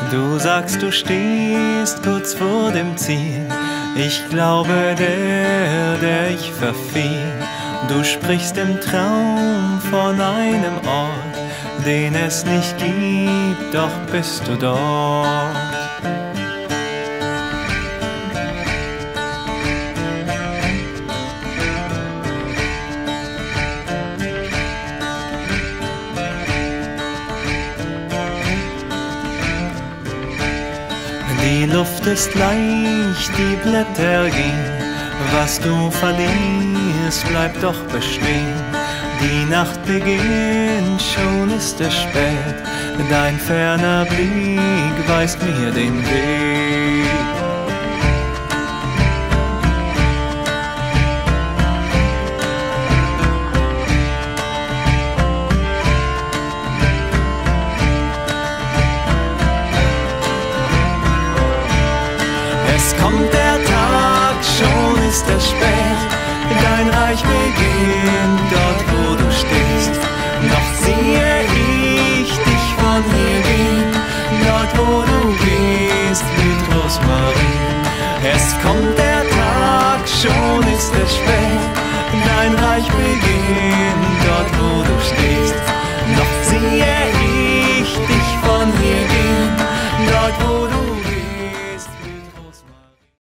Du sagst, du stehst kurz vor dem Ziel. Ich glaube, der ich verfiel. Du sprichst im Traum von einem Ort, den es nicht gibt, doch bist du dort. Die Luft ist leicht, die Blätter gehen. Was du verlierst, bleibt doch bestehen. Die Nacht beginnt, schon ist es spät. Dein ferner Blick weist mir den Weg. Es kommt der Tag, schon ist es spät. Dein Reich beginnt dort, wo du stehst. Doch sehe ich dich von hier gehen. Dort, wo du gehst, blüht Rosmarin. Es kommt der Tag, schon ist es spät.